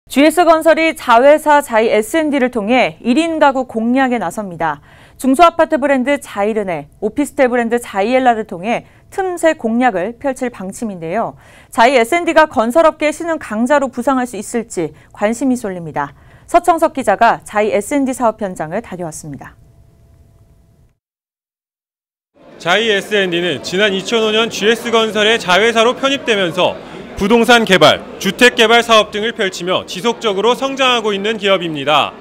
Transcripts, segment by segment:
GS건설이 자회사 자이 S&D를 통해 1인 가구 공략에 나섭니다. 중소아파트 브랜드 자이르네, 오피스텔 브랜드 자이엘라를 통해 틈새 공략을 펼칠 방침인데요. 자이 S&D가 건설업계의 신흥 강자로 부상할 수 있을지 관심이 쏠립니다. 서청석 기자가 자이 S&D 사업 현장을 다녀왔습니다. 자이 S&D는 지난 2005년 GS건설의 자회사로 편입되면서 부동산 개발, 주택 개발 사업 등을 펼치며 지속적으로 성장하고 있는 기업입니다.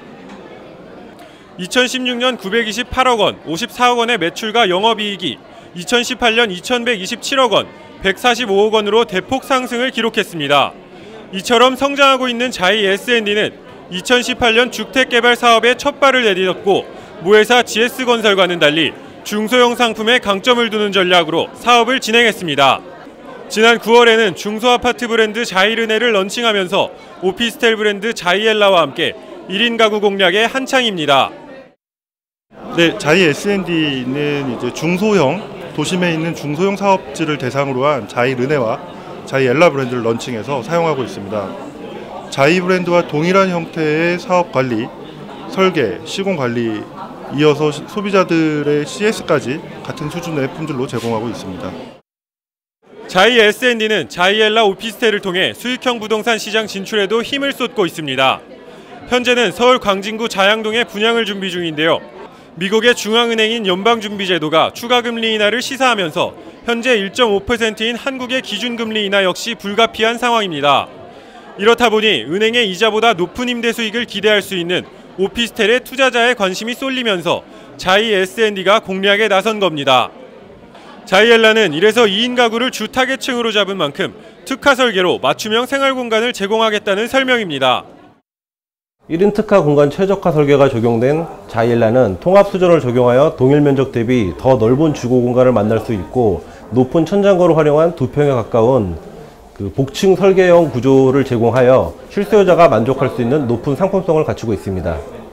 2016년 928억 원, 54억 원의 매출과 영업이익이 2018년 2127억 원, 145억 원으로 대폭 상승을 기록했습니다. 이처럼 성장하고 있는 자이 S&D는 2018년 주택 개발 사업에 첫 발을 내딛었고 모회사 GS건설과는 달리 중소형 상품에 강점을 두는 전략으로 사업을 진행했습니다. 지난 9월에는 중소아파트 브랜드 자이르네를 런칭하면서 오피스텔 브랜드 자이엘라와 함께 1인 가구 공략에 한창입니다. 네, 자이 S&D는 이제 중소형, 도심에 있는 중소형 사업지를 대상으로 한 자이르네와 자이엘라 브랜드를 런칭해서 사용하고 있습니다. 자이 브랜드와 동일한 형태의 사업 관리, 설계, 시공 관리, 이어서 소비자들의 CS까지 같은 수준의 품질로 제공하고 있습니다. 자이 S&D는 자이엘라 오피스텔을 통해 수익형 부동산 시장 진출에도 힘을 쏟고 있습니다. 현재는 서울 광진구 자양동에 분양을 준비 중인데요. 미국의 중앙은행인 연방준비제도가 추가금리 인하를 시사하면서 현재 1.5%인 한국의 기준금리 인하 역시 불가피한 상황입니다. 이렇다 보니 은행의 이자보다 높은 임대 수익을 기대할 수 있는 오피스텔에 투자자의 관심이 쏠리면서 자이 S&D가 공략에 나선 겁니다. 자이엘라는 이래서 2인 가구를 주 타겟층으로 잡은 만큼 특화 설계로 맞춤형 생활 공간을 제공하겠다는 설명입니다. 1인 특화 공간 최적화 설계가 적용된 자이엘라는 통합 수전을 적용하여 동일 면적 대비 더 넓은 주거 공간을 만날 수 있고 높은 천장고를 활용한 2평에 가까운 복층 설계형 구조를 제공하여 실수요자가 만족할 수 있는 높은 상품성을 갖추고 있습니다.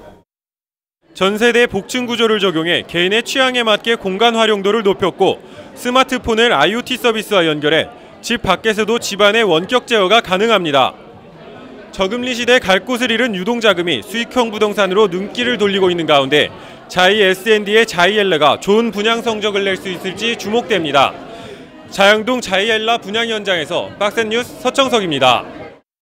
전세대 복층 구조를 적용해 개인의 취향에 맞게 공간 활용도를 높였고 스마트폰을 IoT 서비스와 연결해 집 밖에서도 집안의 원격 제어가 가능합니다. 저금리 시대 갈 곳을 잃은 유동자금이 수익형 부동산으로 눈길을 돌리고 있는 가운데 자이 S&D의 자이엘라가 좋은 분양 성적을 낼 수 있을지 주목됩니다. 자양동 자이엘라 분양 현장에서 박센뉴스 서청석입니다.